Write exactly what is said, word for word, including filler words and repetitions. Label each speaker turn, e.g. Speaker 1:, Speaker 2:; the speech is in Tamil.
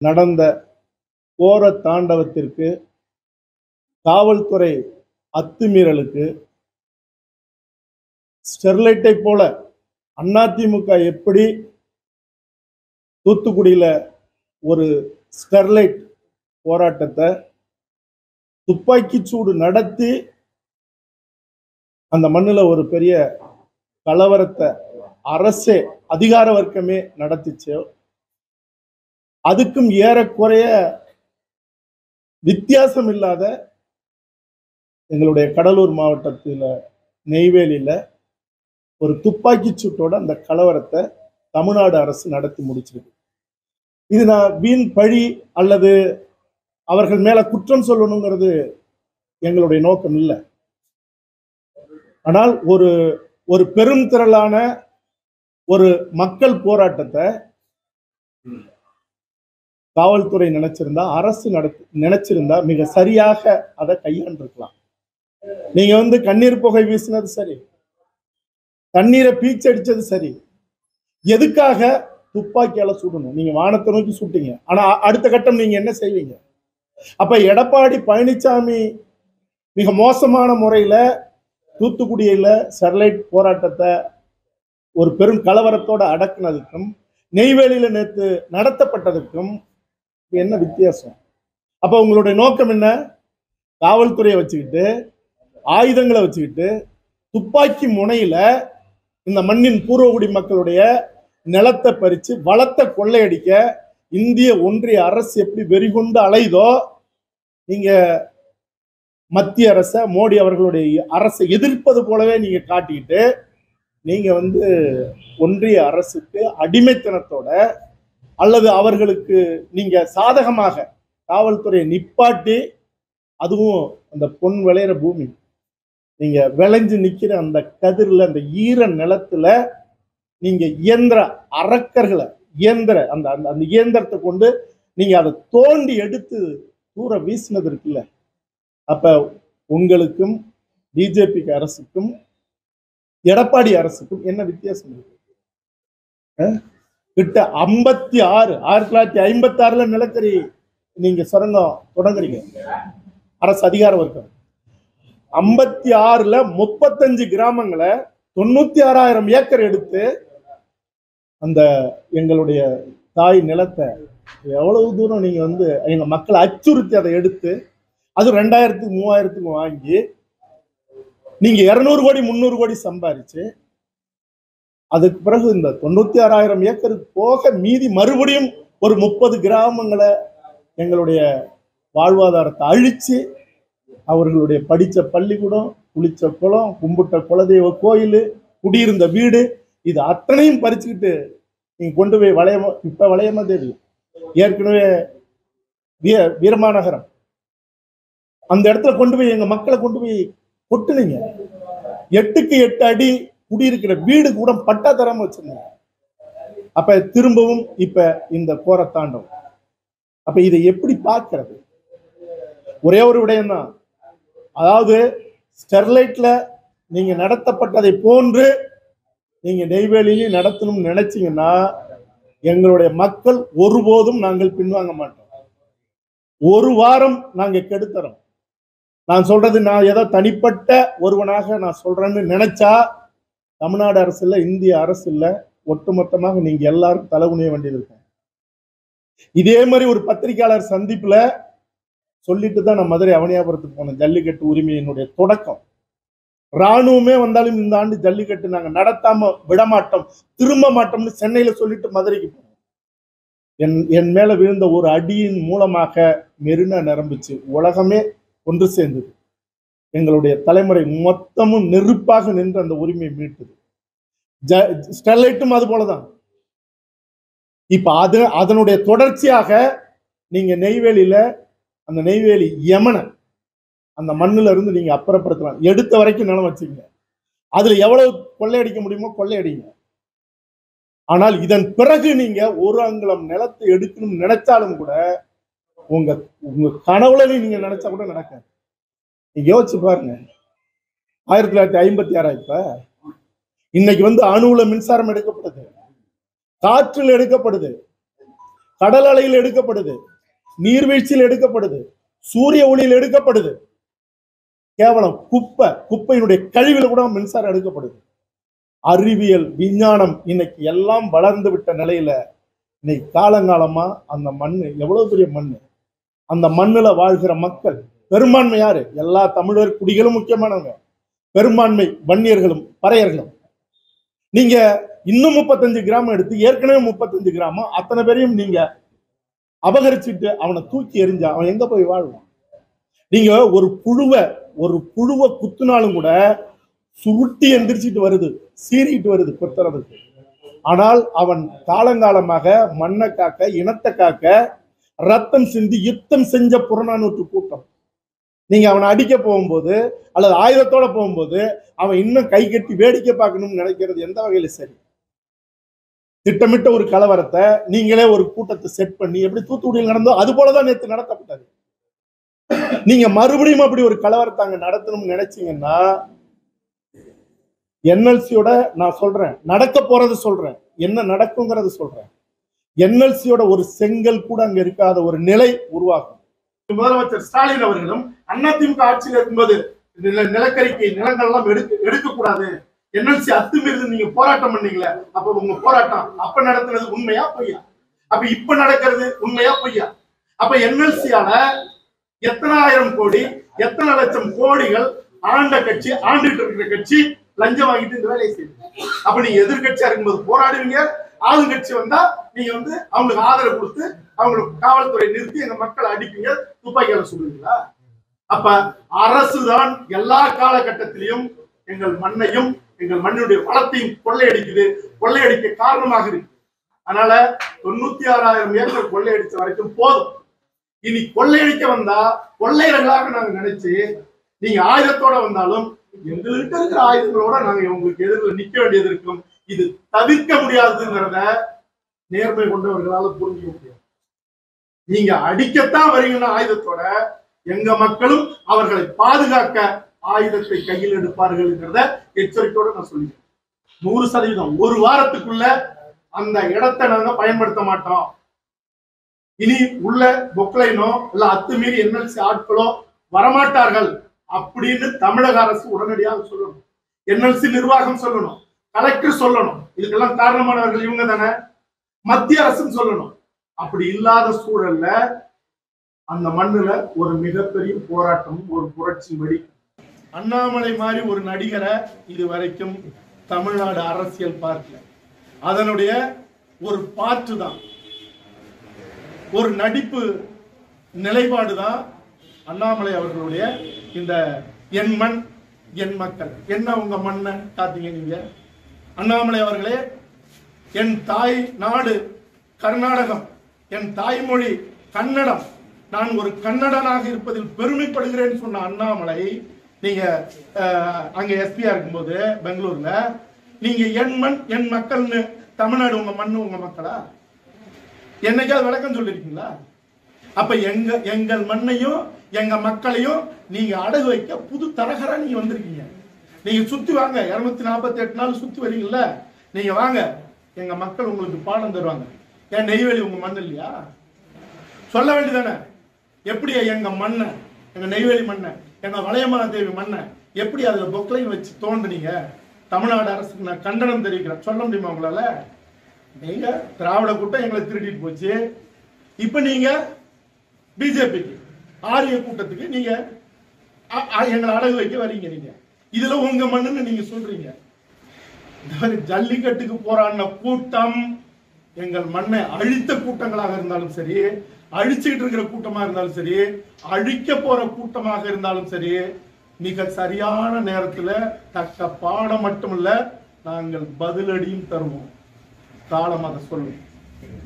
Speaker 1: நடந்த கோர தாண்டவத்திற்கு, காவல்துறை அத்துமீறலுக்கு, ஸ்டெர்லைட்டை போல அதிமுக எப்படி தூத்துக்குடியில ஒரு ஸ்டெர்லைட் போராட்டத்தை துப்பாக்கி சூடு நடத்தி அந்த மண்ணில் ஒரு பெரிய கலவரத்தை அரசே அதிகார வர்க்கமே நடத்திச்சோ, அதுக்கும் ஏறக்குறைய வித்தியாசம் இல்லாத எங்களுடைய கடலூர் மாவட்டத்தில் நெய்வேலியில ஒரு துப்பாக்கி சூட்டோட அந்த கலவரத்தை தமிழ்நாடு அரசு நடத்தி முடிச்சிருக்கு. இது நான் வீண் பழி அல்லது அவர்கள் மேல குற்றம் சொல்லணுங்கிறது எங்களுடைய நோக்கம் இல்லை. ஆனால் ஒரு ஒரு பெரும் திரளான ஒரு மக்கள் போராட்டத்தை காவல்துறை நினைச்சிருந்தா, அரசு நடத்தி நினைச்சிருந்தா மிக சரியாக அதை கையாண்டிருக்கலாம். நீங்க வந்து கண்ணீர் புகை வீசினது சரி, தண்ணீரை பீச்சடிச்சது சரி, எதுக்காக துப்பாக்கியால சுடணும்? நீங்க வானத்தை நோக்கி சுட்டீங்க, ஆனா அடுத்த கட்டம் நீங்க என்ன செய்வீங்க? அப்ப எடப்பாடி பழனிசாமி மிக மோசமான முறையில தூத்துக்குடியில ஸ்டெர்லைட் போராட்டத்தை ஒரு பெரும் கலவரத்தோட அடக்குனதுக்கும், நெய்வேலியில நேற்று நடத்தப்பட்டதுக்கும் என்ன வித்தியாசம்? அப்ப உங்களுடைய நோக்கம் என்ன? காவல்துறையை வச்சுக்கிட்டு, ஆயுதங்களை வச்சுக்கிட்டு, துப்பாக்கி முனையில இந்த மண்ணின் பூர்வகுடி மக்களுடைய நிலத்தை பறிச்சு வளத்தை கொள்ளையடிக்க இந்திய ஒன்றிய அரசு எப்படி வெறிகொண்டு அலைதோ, நீங்க மத்திய அரச மோடி அவர்களுடைய அரசை எதிர்ப்பது போலவே நீங்க காட்டிக்கிட்டு, நீங்க வந்து ஒன்றிய அரசுக்கு அடிமைத்தனத்தோட அல்லது அவர்களுக்கு நீங்க சாதகமாக காவல்துறையை நிப்பாட்டி, அதுவும் அந்த பொன் விளையிற பூமி, நீங்க விளைஞ்சு நிக்கிற அந்த கதிரில் அந்த ஈர நிலத்துல நீங்க இயந்திர அரக்கர்களை இயந்திர அந்த அந்த இயந்திரத்தை கொண்டு நீங்க அதை தோண்டி எடுத்து தூர வீசினது இருக்குல்ல. அப்ப உங்களுக்கும் பிஜேபி அரசுக்கும் எடப்பாடி அரசுக்கும் என்ன வித்தியாசம் இருக்கு? கிட்ட ஐம்பத்தி ஆறு ஆயிரத்தி தொள்ளாயிரத்தி ஐம்பத்தி ஆறுல நிலக்கரி நீங்க சுரங்கம் தொடங்குறீங்க, அரசு அதிகாரம் வர்க்கம். ஐம்பத்தி ஆறுல முப்பத்தஞ்சு கிராமங்களை தொண்ணூத்தி ஆறாயிரம் ஏக்கர் எடுத்து அந்த எங்களுடைய தாய் நிலத்தை எவ்வளவு தூரம் நீங்க வந்து எங்க மக்களை அச்சுறுத்தி அதை எடுத்து, அது ரெண்டாயிரத்துக்கு மூவாயிரத்துக்கு வாங்கி நீங்க இருநூறு கோடி முந்நூறு கோடி சம்பாரிச்சு, அதுக்கு பிறகு இந்த தொண்ணூத்தி ஆறாயிரம் ஏக்கருக்கு போக மீதி மறுபடியும் ஒரு முப்பது கிராமங்களை எங்களுடைய வாழ்வாதாரத்தை அழிச்சு, அவர்களுடைய படிச்ச பள்ளிக்கூடம், குளிச்ச குளம், கும்பிட்ட குலதெய்வ கோயில், குடியிருந்த வீடு, இது அத்தனையும் பறிச்சுக்கிட்டு நீங்க கொண்டு போய் வளையமா இப்ப வளையமா தேவி ஏற்கனவே வீர வீரமாநகரம் அந்த இடத்துல கொண்டு போய் எங்க மக்களை கொண்டு போய் கொட்டுனீங்க. எட்டுக்கு எட்டு அடி குடியிருக்கிற வீடு கூட பட்டா தராம வச்சிருந்தீங்க. அப்ப திரும்பவும் இப்ப இந்த கோரத்தாண்டம். அப்ப இதை எப்படி பார்க்கிறது? ஒரே ஒரு விடயம் தான். அதாவது ஸ்டெர்லைட்ல நீங்க நடத்தப்பட்டதை போன்று நீங்க நெய்வேலியிலும் நடத்தணும்னு நினைச்சீங்கன்னா, எங்களுடைய மக்கள் ஒருபோதும் நாங்கள் பின்வாங்க மாட்டோம். ஒரு வாரம் நாங்க கெடுத்துறோம். நான் சொல்றது நான் ஏதோ தனிப்பட்ட ஒருவனாக நான் சொல்றேன்னு நினைச்சா, தமிழ்நாடு அரசு இல்ல, இந்திய அரசு இல்ல, ஒட்டுமொத்தமாக நீங்க எல்லாரும் தலைகுனிய வேண்டியது இருக்கும். இதே மாதிரி ஒரு பத்திரிகையாளர் சந்திப்புல சொல்லிட்டு தான் நான் மதுரை அவனியாபுரத்துக்கு போனேன். ஜல்லிக்கட்டு உரிமையினுடைய தொடக்கம். ராணுவமே வந்தாலும் இந்த ஆண்டு ஜல்லிக்கட்டு நாங்க நடத்தாம விடமாட்டோம், திரும்ப மாட்டோம்னு சென்னையில சொல்லிட்டு மதுரைக்கு போனோம். என் என் மேல விழுந்த ஒரு அடியின் மூலமாக மெரினா நிரம்பிச்சு, உலகமே ஒன்று சேர்ந்தது. எங்களுடைய தலைமுறை மொத்தமும் நெருப்பாக நின்று அந்த உரிமையை மீட்டது. ஸ்டெர்லைட்டும் அது போலதான். இப்ப அது அதனுடைய தொடர்ச்சியாக நீங்க நெய்வேலியில அந்த நெய்வேலி யமனை அந்த மண்ணுல இருந்து நீங்க அப்புறப்படுத்தலாம். எடுத்த வரைக்கும் நிலம் வச்சுங்க, அதுல எவ்வளவு கொள்ளையடிக்க முடியுமோ கொள்ளையடிங்க. ஆனால் இதன் பிறகு நீங்க ஒரு அங்குலம் நிலத்தை எடுக்கணும்னு நினைச்சாலும் கூட உங்க உங்க கனவுல நீங்க நினைச்சா கூட நடக்காது. நீங்க யோசிச்சு பாருங்க. ஆயிரத்தி தொள்ளாயிரத்தி ஐம்பத்தி ஆறா இப்ப இன்னைக்கு வந்து அணுவுல மின்சாரம் எடுக்கப்படுது, காற்றில் எடுக்கப்படுது. கடல் அலையில் எடுக்கப்படுது, நீர்வீழ்ச்சியில் எடுக்கப்படுது, சூரிய ஒளியில் எடுக்கப்படுது. கேவலம் குப்பை குப்பையினுடைய கழிவுல கூட மின்சாரம் எடுக்கப்படுது. அறிவியல் விஞ்ஞானம் இன்னைக்கு எல்லாம் வளர்ந்து விட்ட நிலையில இன்னைக்கு காலங்காலமா அந்த மண்ணு எவ்வளவு பெரிய மண்ணு, அந்த மண்ணுல வாழ்கிற மக்கள் பெரும்பான்மை யாரு? எல்லா தமிழர் குடிகளும் முக்கியமானவங்க, பெரும்பான்மை வன்னியர்களும் பறையர்களும். நீங்க இன்னும் முப்பத்தஞ்சு கிராமம் எடுத்து ஏற்கனவே முப்பத்தஞ்சு கிராமம் அத்தனை பேரையும் நீங்க அபகரிச்சுட்டு அவனை தூக்கி எறிஞ்சா அவன் எங்க போய் வாழ்வான்? நீங்க ஒரு புழுவை ஒரு புழுவை குத்துனாலும் கூட சுருட்டி எந்திரிச்சிட்டு வருது, சீறிட்டு வருது கொத்துறதுக்கு. ஆனால் அவன் காலங்காலமாக மண்ணை காக்க, இனத்தை காக்க ரத்தம் சிந்தி யுத்தம் செஞ்ச புறநானூற்று கூட்டம். நீங்க அவனை அடிக்க போகும்போது அல்லது ஆயுதத்தோட போகும்போது அவன் இன்னும் கை கட்டி வேடிக்கை பார்க்கணும்னு நினைக்கிறது எந்த வகையில சரி? திட்டமிட்ட ஒரு கலவரத்தை நீங்களே ஒரு கூட்டத்தை செட் பண்ணி எப்படி தூத்துக்குடியில் நடந்தோ அது போலதான் நேற்று நடத்தப்பட்டது. நீங்க மறுபடியும் அப்படி ஒரு கலவரத்தை அங்க நடத்தணும்னு நினைச்சீங்கன்னா என்எல்சியோட நான் சொல்றேன், நடக்க போறது சொல்றேன், என்ன நடக்குங்கிறது சொல்றேன். என்எல்சியோட ஒரு செங்கல் கூட அங்க இருக்காத ஒரு நிலை உருவாகும். முதலமைச்சர் ஸ்டாலின் அவர்களும் அதிமுக ஆட்சியில் இருக்கும்போது நிலக்கரிக்கை நிலங்கள் எல்லாம் எடுக்க எடுக்கக்கூடாது, என்எல்சி அத்துமீறி நீங்க போராட்டம் பண்ணீங்களே, அப்ப உங்க போராட்டம் அப்ப நடத்துறது உண்மையா பொய்யா? அப்ப இப்ப நடக்கிறது உண்மையா பொய்யா? அப்ப என்எல்சியால எத்தனை ஆயிரம் கோடி எத்தனை லட்சம் கோடிகள் ஆண்ட கட்சி ஆண்டுட்டு இருக்கிற கட்சி லஞ்சம் வாங்கிட்டு இந்த வேலையை செய்யுது. அப்ப நீங்க எதிர்கட்சியா இருக்கும்போது போராடுவீங்க, ஆளுங்கட்சி வந்தா நீங்க வந்து அவங்களுக்கு ஆதரவு கொடுத்து அவங்களுக்கு காவல்துறை நிறுத்தி எங்க மக்களை அடிப்பீங்க, துப்பாக்கியால சொல்லுவீங்களா? அப்ப அரசுதான் எல்லா காலகட்டத்திலையும் எங்கள் மண்ணையும் எங்கள் மண்ணுடைய வளத்தையும் கொள்ளையடிக்குது, கொள்ளையடிக்க காரணமாக இருக்கு. அதனால தொண்ணூத்தி ஆறாயிரம் ஏக்கர் கொள்ளையடிச்ச வரைக்கும் போதும். இனி கொள்ளையடிக்க வந்தா கொள்ளையர்களாக நாங்க நினைச்சு நீங்க ஆயுதத்தோட வந்தாலும் எங்கள்கிட்ட இருக்கிற ஆயுதங்களோட நாங்க உங்களுக்கு எதிரில் நிக்க வேண்டியது இருக்கும். இது தவிர்க்க முடியாதுங்கிறத நேர்மை கொண்டவர்களால புரிஞ்சுக்க முடியாது. நீங்க அடிக்கத்தான் வரீங்கன்னா ஆயுதத்தோட, எங்க மக்களும் அவர்களை பாதுகாக்க ஆயுதத்தை கையில் எடுப்பார்கள்ங்கிறத எச்சரிக்கையோட நான் சொல்லிக்கிறேன். நூறு சதவீதம் ஒரு வாரத்துக்குள்ள அந்த இடத்தை நாங்க பயன்படுத்த மாட்டோம். இனி உள்ள பொக்லைனோ இல்ல அத்துமீறி என்எல்சி ஆட்களோ வரமாட்டார்கள் அப்படின்னு தமிழக அரசு உடனடியாக சொல்லணும். என்எல்சி நிர்வாகம் சொல்லணும், கலெக்டர் சொல்லணும், இதுக்கெல்லாம் காரணமானவர்கள் இவங்க தானே, மத்திய அரசுன்னு சொல்லணும். அப்படி இல்லாத சூழல்ல அந்த மண்ணுல ஒரு மிகப்பெரிய போராட்டம், ஒரு புரட்சி வெடி. அண்ணாமலை மாதிரி ஒரு நடிகரை இது வரைக்கும் தமிழ்நாடு அரசியல் பார்க்கல. அதனுடைய ஒரு பாட்டு தான், ஒரு நடிப்பு நிலைப்பாடு தான் அண்ணாமலை அவர்களுடைய இந்த என் மண் என் மக்கள். என்ன உங்க மண்ணை காத்தீங்க நீங்க? அண்ணாமலை அவர்களே, என் தாய் நாடு கர்நாடகம், என் தாய்மொழி கன்னடம், நான் ஒரு கன்னடனாக இருப்பதில் பெருமைப்படுகிறேன் சொன்ன அண்ணாமலை, நீங்க அங்க எஸ்பியா இருக்கும்போது பெங்களூர்ல நீங்க என் மண் என் மக்கள்னு தமிழ்நாடு உங்க மண்ணு உங்க மக்களா என்னைக்காவது விளக்கம் சொல்லிருக்கீங்களா? அப்ப எங்க எங்கள் மண்ணையும் எங்க மக்களையும் நீங்க அடகு வைக்க புது தரகரா நீங்க வந்திருக்கீங்க. நீங்க சுத்தி வாங்க, இருநூத்தி நாற்பத்தி எட்டு நாள் சுத்தி வரீங்கல்ல, நீங்க வாங்க, எங்க மக்கள் உங்களுக்கு பாடம் தருவாங்க. என் நெய்வேலி உங்க மண் இல்லையா? சொல்ல வேண்டியதானே? எப்படி எங்க மண்ணை, எங்க நெய்வேலி மண்ணை, எங்க வளையமான தேவி மண்ணை எப்படி அதுல பொக்லைன் வச்சு தோண்டுனீங்க? தமிழ்நாடு அரசுக்கு நான் கண்டனம் தெரிவிக்கிறேன். சொல்ல முடியுமா உங்களால? நீங்க திராவிட கூட்டம் எங்களை திருடிட்டு போச்சு, இப்ப நீங்க பிஜேபிக்கு ஆரிய கூட்டத்துக்கு நீங்க எங்களை அடகு வைக்க வரீங்க. நீங்க இதுல உங்க மண்ணுன்னு நீங்க சொல்றீங்க. ஜல்லிக்கட்டுக்கு போராடின கூட்டம் எங்கள் மண்ணை அழித்த கூட்டங்களாக இருந்தாலும் சரி, அழிச்சுக்கிட்டு இருக்கிற கூட்டமா இருந்தாலும் சரி, அழிக்க போற கூட்டமாக இருந்தாலும் சரி, மிக சரியான நேரத்துல தக்க பாடம் மட்டுமல்ல நாங்கள் பதிலடியும் தருவோம். காலம் அதை சொல்லும்.